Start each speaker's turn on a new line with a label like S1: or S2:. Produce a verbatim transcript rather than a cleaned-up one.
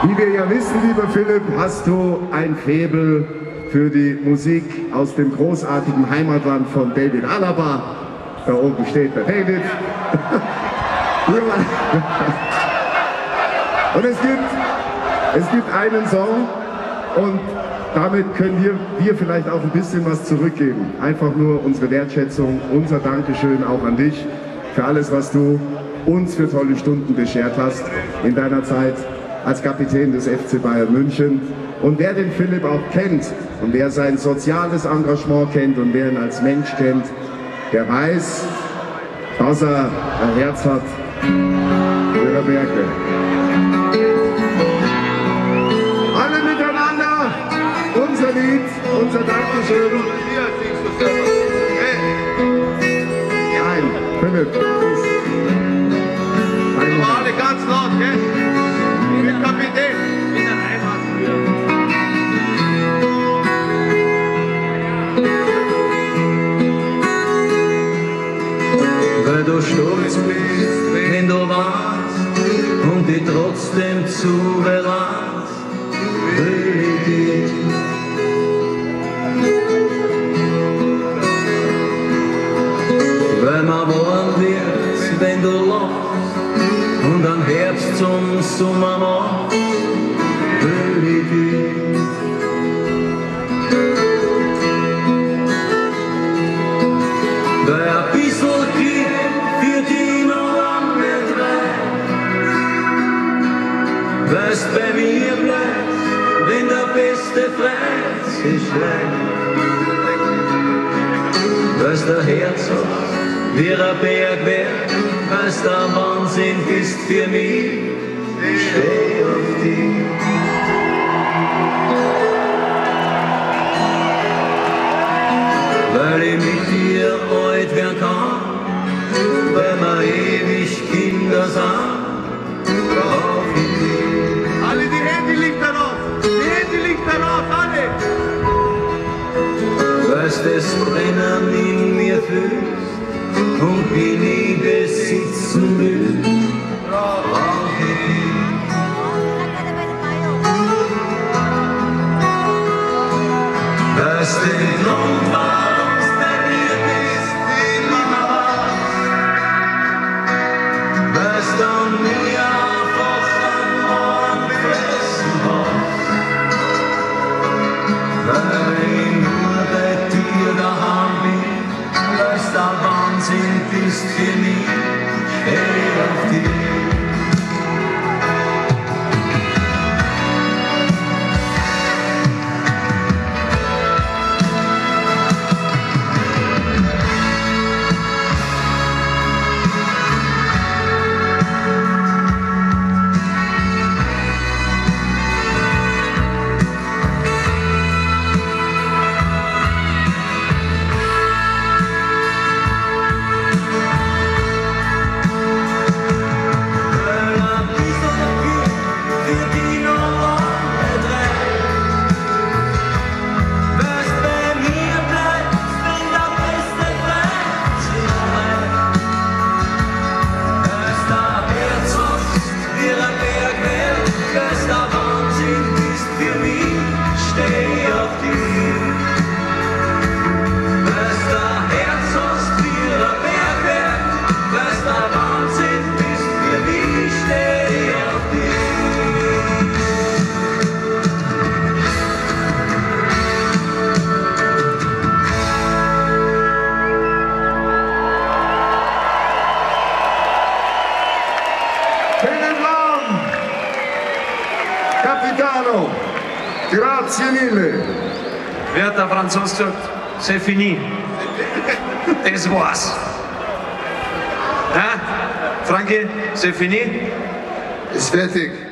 S1: Wie wir ja wissen, lieber Philipp, hast du ein Faible für die Musik aus dem großartigen Heimatland von David Alaba. Da oben steht der David. Und es gibt, es gibt einen Song und damit können wir, wir vielleicht auch ein bisschen was zurückgeben. Einfach nur unsere Wertschätzung, unser Dankeschön auch an dich für alles, was du uns für tolle Stunden beschert hast in deiner Zeit als Kapitän des F C Bayern München. Und wer den Philipp auch kennt und wer sein soziales Engagement kennt und wer ihn als Mensch kennt, der weiß, dass er ein Herz hat für die Berge. Alle miteinander, unser Lied, unser Dankeschön. Nein, Philipp.
S2: Aber alle ganz laut, gell? Ich bin Kapitän. Ich bin ein Heimatführer.
S3: Weil du stolz bist, wenn du warst und dich trotzdem zu bewahrst, will ich dich. Weil man warm wird, wenn du lachst und am Herbst zum Sommer machst, will ich dich. Weil ein bisschen Glück für dich noch lange treibt, weil's bei mir bleibt, wenn der beste Freund sich schreibt, weil's der Herz hat, wie ein Bergwerk, weil's der Wahnsinn ist für mich, ich steh auf dich. Weil ich mit dir alt werden kann, weil wir ewig Kinder sind, brauch ich dich.
S2: Alle die Hände liegt darauf, die Hände liegt darauf, alle.
S3: Weil's das Brennen in mir fühlst und die Liebe sitzen will, brauch ich dich. Weil's den Grund war, bist für mich, steh auf dich.
S1: Capitano, grazie mille.
S4: Wie hat der Franzose gesagt? C'est fini. Das war's. Ja? Frankie, c'est fini?
S1: Ist fertig.